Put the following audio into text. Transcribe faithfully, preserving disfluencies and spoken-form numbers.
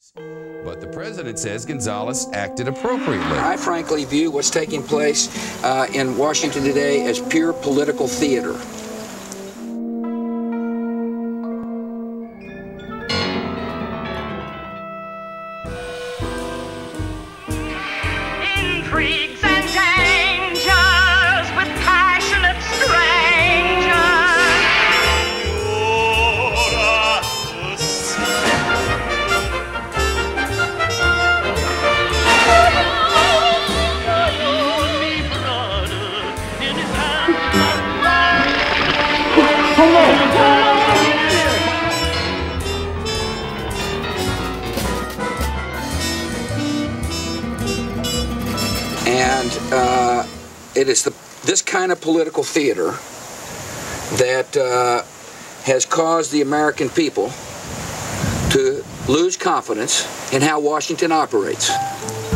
But the president says Gonzales acted appropriately. I frankly view what's taking place uh, in Washington today as pure political theater. Intrigues and dangers with passionate strangers. And uh, it is the, this kind of political theater that uh, has caused the American people to lose confidence in how Washington operates.